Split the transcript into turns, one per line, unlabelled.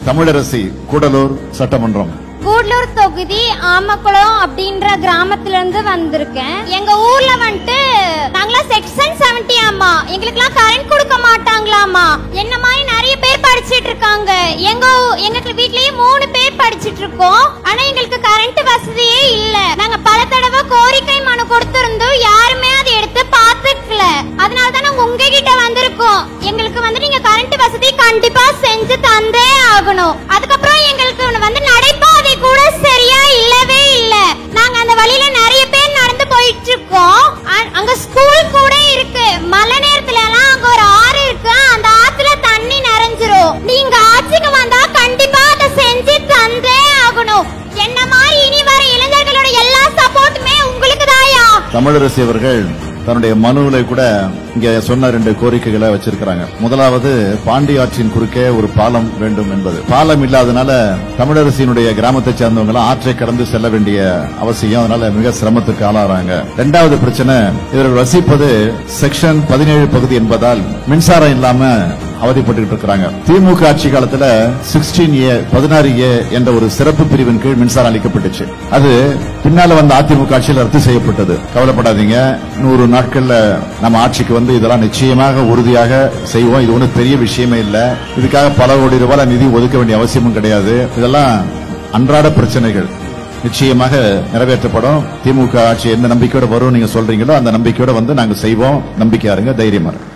தமிழரசி, கூடலூர் சட்டமன்றம்.
கூடலூர் தொகுதி ஆமக்குளம் அப்படின்ற கிராமத்துல இருந்து வந்திருக்கேன். எங்க ஊர்ல வந்துட்டு நாங்களா செக்ஷன் 70 ஆமா, எங்களுக்குலாம் கரண்ட் கொடுக்க மாட்டாங்களாமா. என்ன மாதிரி நிறைய பேர் படிச்சிட்டு இருக்காங்க. எங்க வீட்லயே 3 பேர் படிச்சிட்டு இருக்கோம். ஆனா எங்களுக்கு கரண்ட் வசதியே இல்ல. நாங்க பல தடவை கோரிக்கை மனு கொடுத்திருந்தோம், யாருமே அதை எடுத்து பாத்துக்கல. அதனாலதான் நாங்க உங்ககிட்ட வந்திருக்கோம். எங்களுக்கு வந்து நீங்க கரண்ட் வசதி கண்டிப்பா செஞ்சு தந்தே ஆகணும். அதுக்கப்புறம் எங்களுக்கு வந்து நடைபாதை கூட சரியா இல்லவே இல்ல. நாங்க அந்த வழியில நிறைய பேர் நடந்து போயிட்டு இருக்கோம். அங்க ஸ்கூல் கூட இருக்கு. மழை நேரத்துல எல்லாம் அங்க ஒரு ஆறு இருக்கு, அந்த ஆத்துல தண்ணி நிறைஞ்சிரும். நீங்க ஆட்சிக்கு வந்தா கண்டிப்பா அதை செஞ்சு தந்தே ஆகணும். என்ன மாதிரி இனி வர இளைஞர்களோட எல்லா சப்போர்ட்டுமே உங்களுக்கு தாயா.
தமிழரசி அவர்கள் தன்னுடைய மனுவில கூட இங்க சொன்ன 2 கோரிக்கைகளை வச்சிருக்கிறாங்க. முதலாவது, பாண்டி ஆற்றின் குறுக்கே ஒரு பாலம் வேண்டும் என்பது. பாலம் இல்லாதனால தமிழரசியினுடைய கிராமத்தை சேர்ந்தவங்க ஆற்றை கடந்து செல்ல வேண்டிய அவசியம், அதனால மிக சிரமத்துக்கு ஆளாறாங்க. 2வது பிரச்சனை, இவர்கள் வசிப்பது செக்ஷன் 17 பகுதி என்பதால் மின்சாரம் இல்லாம அவதிப்பட்டு இருக்கிறாங்க. திமுக ஆட்சி காலத்துல 16A என்ற ஒரு சிறப்பு பிரிவின் கீழ் மின்சாரம் அளிக்கப்பட்டுச்சு. அது பின்னால வந்த அதிமுக ஆட்சியில் ரத்து செய்யப்பட்டது. கவலைப்படாதீங்க, 100 நாட்கள்ல நம்ம ஆட்சிக்கு வந்து இதெல்லாம் நிச்சயமாக உறுதியாக செய்வோம். இது ஒன்றும் பெரிய விஷயமே இல்ல. இதுக்காக பல கோடி ரூபாய் நிதி ஒதுக்க வேண்டிய அவசியமும் கிடையாது. இதெல்லாம் அன்றாட பிரச்சனைகள் நிச்சயமாக நிறைவேற்றப்படும். திமுக ஆட்சி எந்த நம்பிக்கையோட வரும் நீங்க சொல்றீங்களோ அந்த நம்பிக்கையோட வந்து நாங்க செய்வோம். நம்பிக்கையா இருங்க, தைரியமா இருங்க.